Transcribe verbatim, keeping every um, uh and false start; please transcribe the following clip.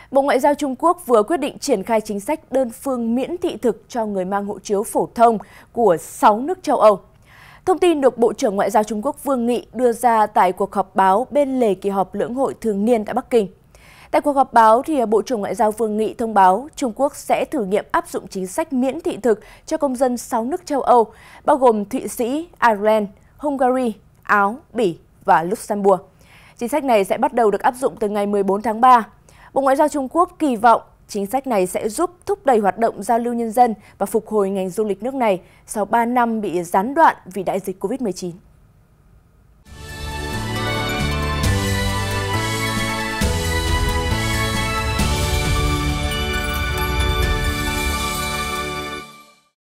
Bộ Ngoại giao Trung Quốc vừa quyết định triển khai chính sách đơn phương miễn thị thực cho người mang hộ chiếu phổ thông của sáu nước châu Âu. Thông tin được Bộ trưởng Ngoại giao Trung Quốc Vương Nghị đưa ra tại cuộc họp báo bên lề kỳ họp lưỡng hội thường niên tại Bắc Kinh. Tại cuộc họp báo, thì Bộ trưởng Ngoại giao Vương Nghị thông báo Trung Quốc sẽ thử nghiệm áp dụng chính sách miễn thị thực cho công dân sáu nước châu Âu, bao gồm Thụy Sĩ, Ireland, Hungary, Áo, Bỉ và Luxembourg. Chính sách này sẽ bắt đầu được áp dụng từ ngày mười bốn tháng ba. Bộ Ngoại giao Trung Quốc kỳ vọng chính sách này sẽ giúp thúc đẩy hoạt động giao lưu nhân dân và phục hồi ngành du lịch nước này sau ba năm bị gián đoạn vì đại dịch Covid mười chín.